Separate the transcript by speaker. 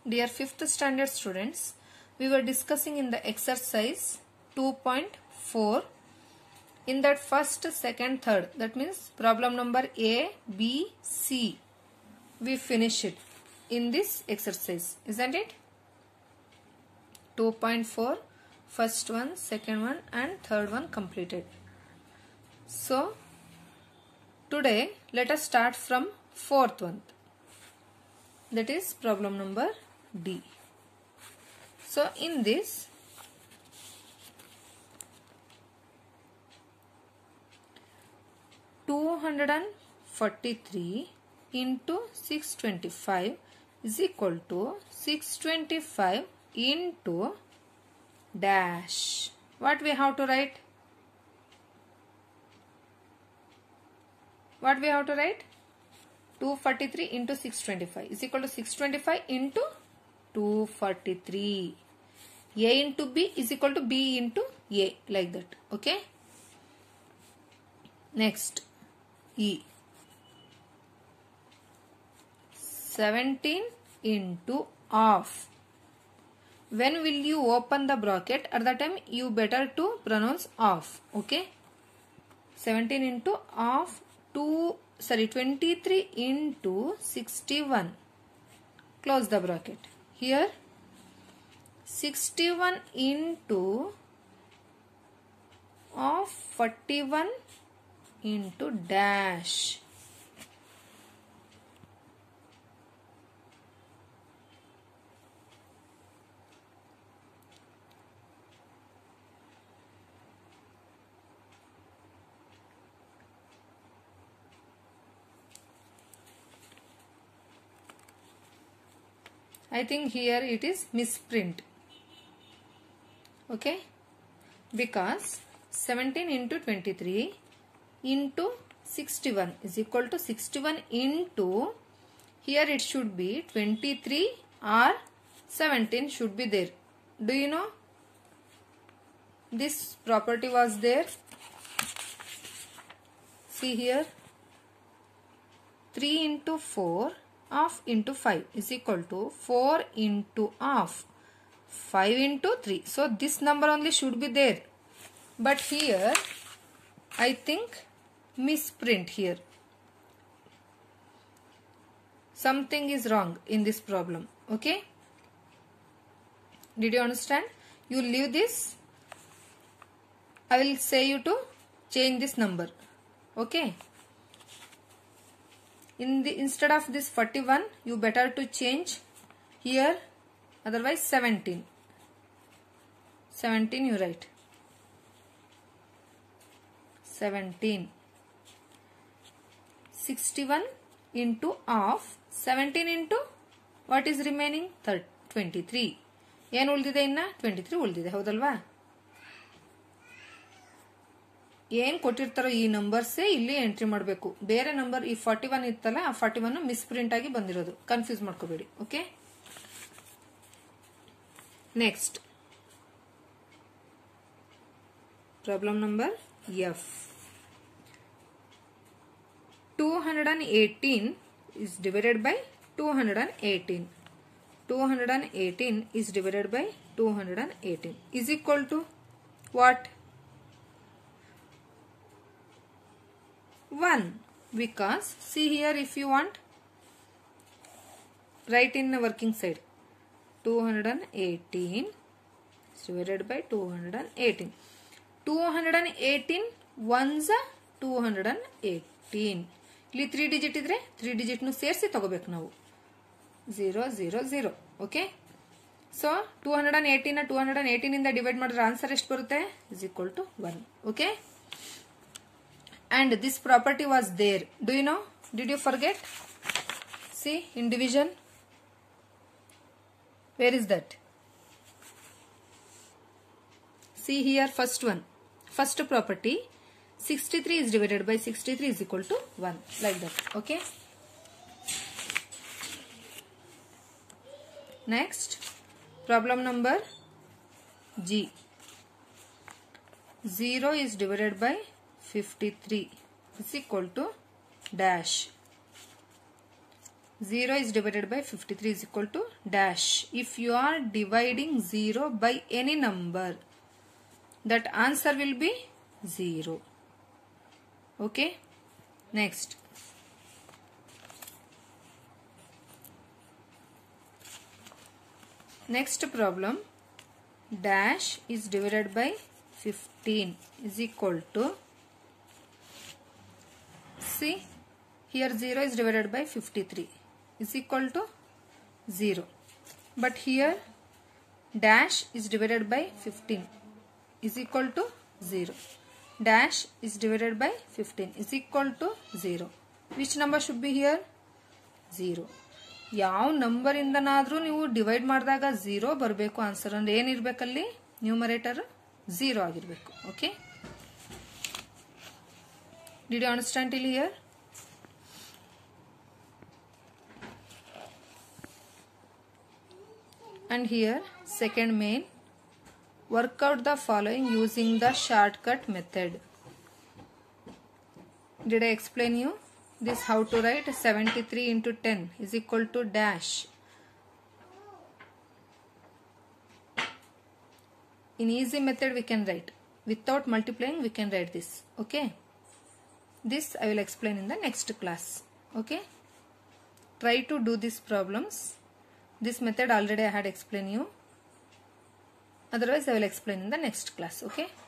Speaker 1: Dear 5th standard students, we were discussing in the exercise 2.4. In that first, second, third, that means problem number A, B, C, we finish it in this exercise, isn't it? 2.4, first one, second one and third one completed. So, today let us start from fourth one. That is problem number D. So, in this, (243) into 625 is equal to 625 into dash. What we have to write? What we have to write? 243 into 625 is equal to 625 into 243. A into B is equal to B into A, like that. Okay. Next, E. 17 into half. When will you open the bracket? At that time you better to pronounce half. Okay. 17 into half, 23 into 61. Close the bracket. Here 61 into half, 41 into dash. I think here it is misprint. Okay, because 17 into 23 into 61 is equal to 61 into, here it should be 23 or 17 should be there. Do you know? This property was there. See here, 3 into 4 half into 5 is equal to 4 into half, 5 into 3. So this number only should be there. But here I think misprint here. Something is wrong in this problem. Okay. Did you understand? You leave this. I will say you to change this number. Okay. Instead of this 41, you better to change here, otherwise 17. 17 you write. 17. 61 into half, 17 into what is remaining? 23. ಏನು ಉಳಿದಿದೆ ಇನ್ನ 23 ಉಳಿದಿದೆ ಹೌದಲ್ವಾ? ಏನು ಕೊಟ್ಟಿರ್ತಾರೋ ಈ ನಂಬರ್ಸೇ ಇಲ್ಲಿ entry ಮಾಡಬೇಕು. ಬೇರೆ ನಂಬರ್ ಈ 41 ಇತ್ತಲ್ಲ, ಆ 41 ಮಿಸ್ಪ್ರಿಂಟ್ ಆಗಿ ಬಂದಿರೋದು. ಕನ್ಫ್ಯೂಸ್ ಮಾಡ್ಕೋಬೇಡಿ. Okay. Next problem number F. 218 is divided by 218. 218 is divided by 218 is equal to what? 1. Because see here, if you want, write in the working side. 218 is divided by 218. 218 ones 218. ಇಲ್ಲಿ 3 digit ಇದ್ರೆ 3 digit ನು ಸೇರಿಸಿ ತಗೋಬೇಕು ನಾವು. 0 0 0. Okay. So 218 ನ 218 ಇಂದ divide ಮಾಡಿದ್ರೆ answer ಎಷ್ಟು ಬರುತ್ತೆ? is equal to 1. Okay. And this property was there. Do you know? Did you forget? See, in division. Where is that? See here, first one. First property. 63 is divided by 63 is equal to 1. Like that. Okay. Next. Problem number G. 0 is divided by 53 is equal to dash. 0 is divided by 53 is equal to dash. If you are dividing 0 by any number, that answer will be 0. Okay. Next. Next problem. Dash is divided by 15 is equal to, see here 0 is divided by 53 is equal to 0, but here dash is divided by 15 is equal to 0. Dash is divided by 15 is equal to 0. Which number should be here? 0. ಯಾವ number ಇಂದನಾದ್ರೂ ನೀವು divide ಮಾಡಿದಾಗ 0 ಬರಬೇಕು. Answer ಅಂದ್ರೆ ಏನಿರಬೇಕಲ್ಲಿ? Numerator 0 ಆಗಿರಬೇಕು. Okay, did you understand till here? And here second main, work out the following using the shortcut method. Did I explain you this how to write? 73 into 10 is equal to dash. In easy method we can write, without multiplying we can write this. Okay, this I will explain in the next class. Okay, try to do these problems. This method already I had explained you. Otherwise I will explain in the next class. Okay.